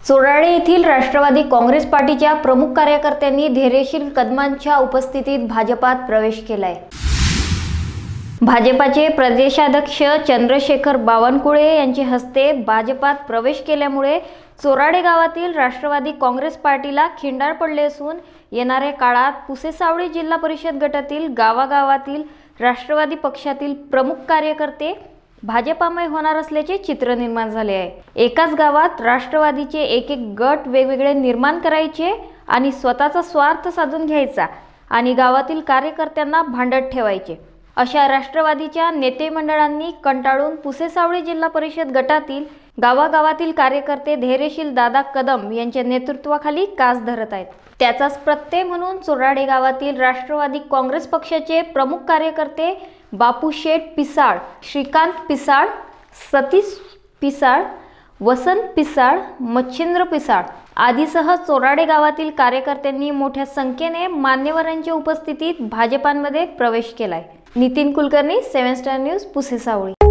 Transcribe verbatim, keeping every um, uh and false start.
चोराडे येथील राष्ट्रवादी काँग्रेस पार्टीच्या प्रमुख कार्यकर्त्यांनी धैर्यशील कदमांच्या उपस्थितीत भाजपात प्रवेश केलाय। भाजपाचे प्रदेशाध्यक्ष चंद्रशेखर बावनकुळे यांच्या हस्ते भाजपात प्रवेश केल्यामुळे चोराडे गावातील राष्ट्रवादी काँग्रेस पार्टीला खिंडार पडले असून येणाऱ्या काळात पुसेसावळी जिल्हा परिषद गटातील गावागावातील राष्ट्रवादी पक्षातील प्रमुख कार्यकर्ते भाजपामय होणार असल्याचे चित्र निर्माण झाले आहे। एकाच गावात राष्ट्रवादीचे एक एक गट वेगवेगळे निर्माण करायचे आणि स्वतःचा स्वार्थ साधून घ्यायचा आणि गावातील कार्यकर्त्यांना भांडत ठेवायचे। अशा राष्ट्रवादीच्या नेते मंडळांनी कंटाळून पुसेसावळी जिल्हा परिषद गटातील गावागावातील कार्यकर्ते धैर्यशील दादा कदम यांच्या नेतृत्वाखाली कास धरत आहेत। त्याचाच प्रत्यय म्हणून चोराडे गावातील राष्ट्रवादी काँग्रेस पक्षाचे प्रमुख कार्यकर्ते बापूशेठ पिसाळ, श्रीकांत पिसाळ, सतीश पिसाळ, वसंत पिसाळ, मच्छिंद्र पिसाळ आदीसह चोराडे गावातील कार्यकर्त्यांनी मोठ्या संख्येने मान्यवरांच्या उपस्थितीत भाजपामध्ये प्रवेश केलाय। Nitin Kulkarni, seven star news, Pusesavali.